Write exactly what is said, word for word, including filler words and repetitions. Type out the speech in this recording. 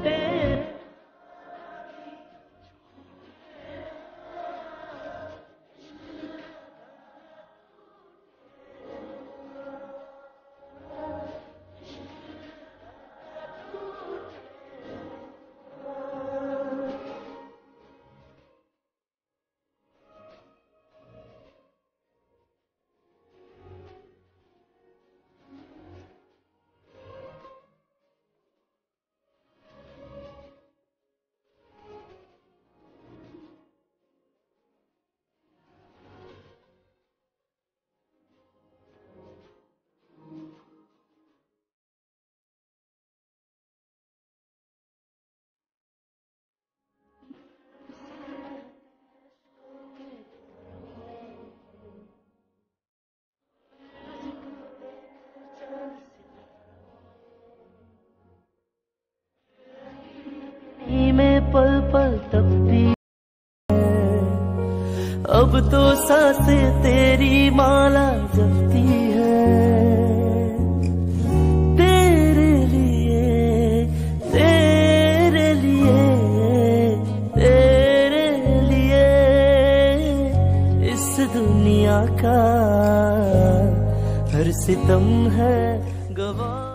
में पल पल तपती है, अब तो सांसें तेरी माला जपती है। तेरे लिए तेरे लिए तेरे लिए इस दुनिया का हर सितम है गवाह।